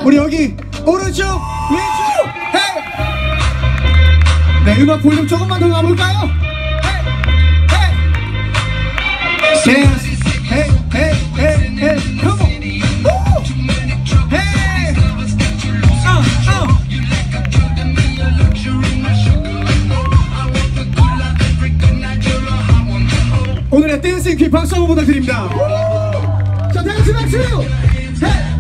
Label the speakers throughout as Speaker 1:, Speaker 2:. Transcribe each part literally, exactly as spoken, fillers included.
Speaker 1: 우리 여기 오른쪽 왼쪽 헤이. 네, 음악 볼륨 조금만 더 가볼까요? 헤이 헤이 헤이 헤이 헤이 헤이 come on. 헤이 어 어. 오늘의 댄싱 퀸 박수 한번 부탁드립니다. 자, 다같이 박수! 헤이!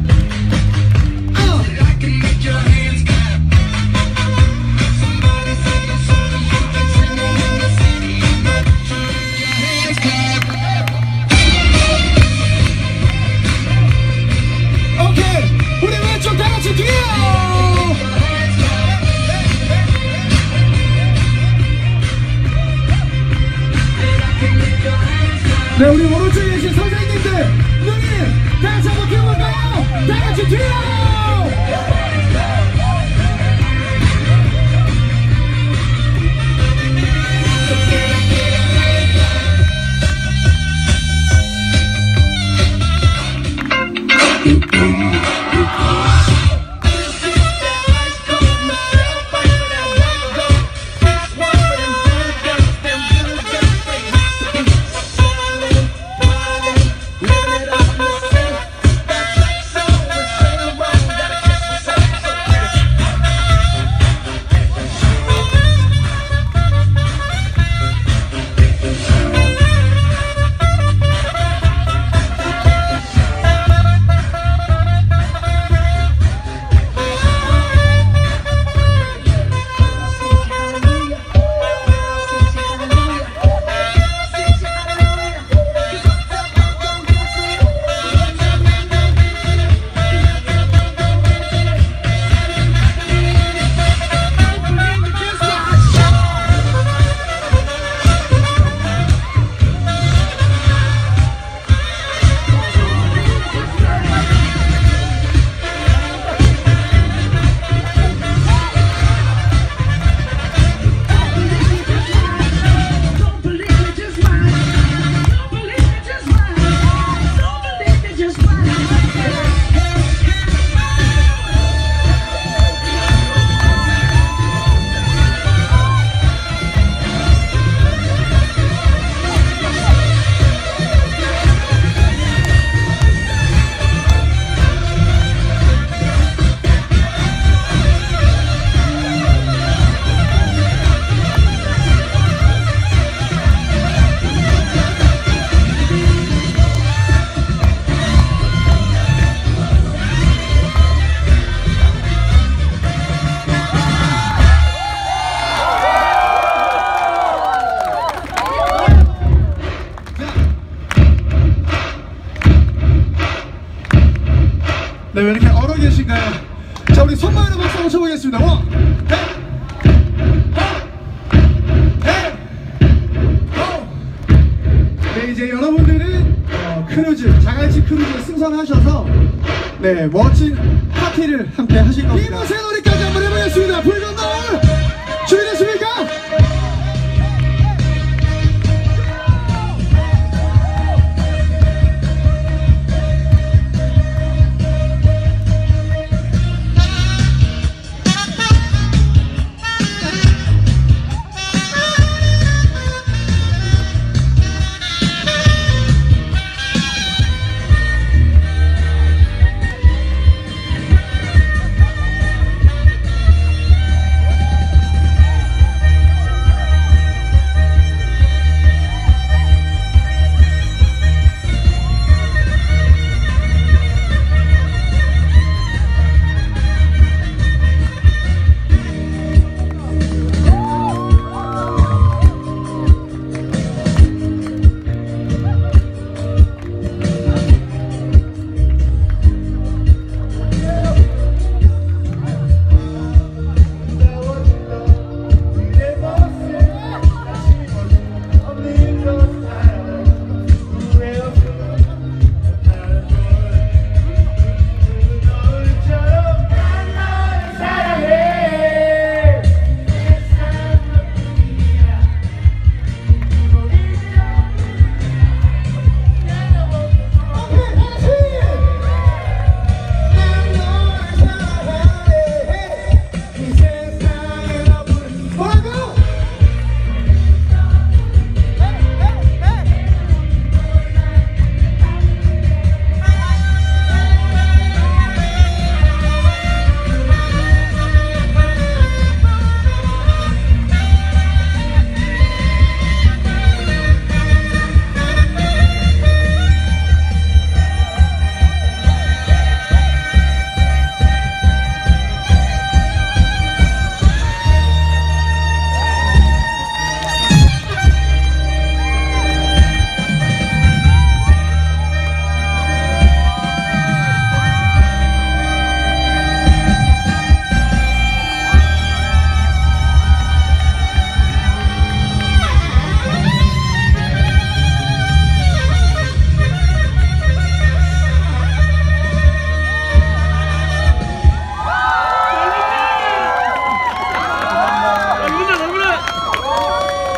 Speaker 1: 네, 우리 오른쪽에 계신 선생님들, 누님, 다같이 한번 뛰어볼까요? 다같이 뛰어! 네, 왜 이렇게 얼어 계신가요? 자, 우리 손만으로 박수 한번 쳐보겠습니다. 원, 헤이, 헤이, 호. 네, 이제 여러분들은 어, 크루즈, 자갈치 크루즈 승선하셔서 네, 멋진 파티를 함께 하실 겁니다. 이모세 놀이까지 한번 해보겠습니다. 붉은 노을 준비됐습니까?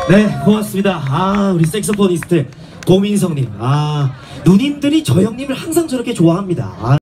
Speaker 2: 네, 고맙습니다. 아, 우리 색소포니스트 고민성님. 아, 누님들이 저 형님을 항상 저렇게 좋아합니다. 아.